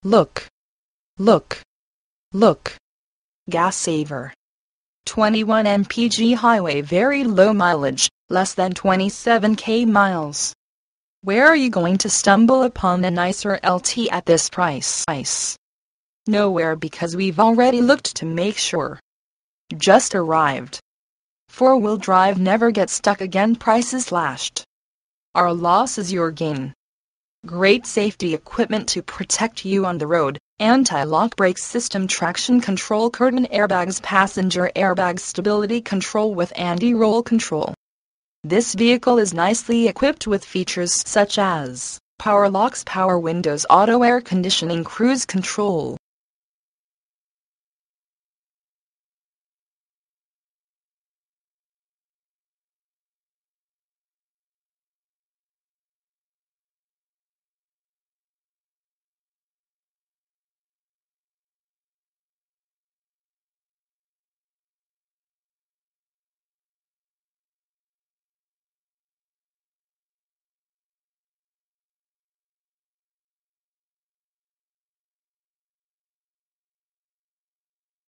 Look, look, look. Gas saver. 21 mpg highway, very low mileage, less than 27k miles. Where are you going to stumble upon a nicer LT at this price? Nowhere, because we've already looked to make sure. Just arrived. 4-wheel drive, never get stuck again, prices slashed. Our loss is your gain. Great safety equipment to protect you on the road: anti-lock brake system, traction control, curtain airbags, passenger airbag, stability control with anti-roll control. This vehicle is nicely equipped with features such as power locks, power windows, auto air conditioning, cruise control,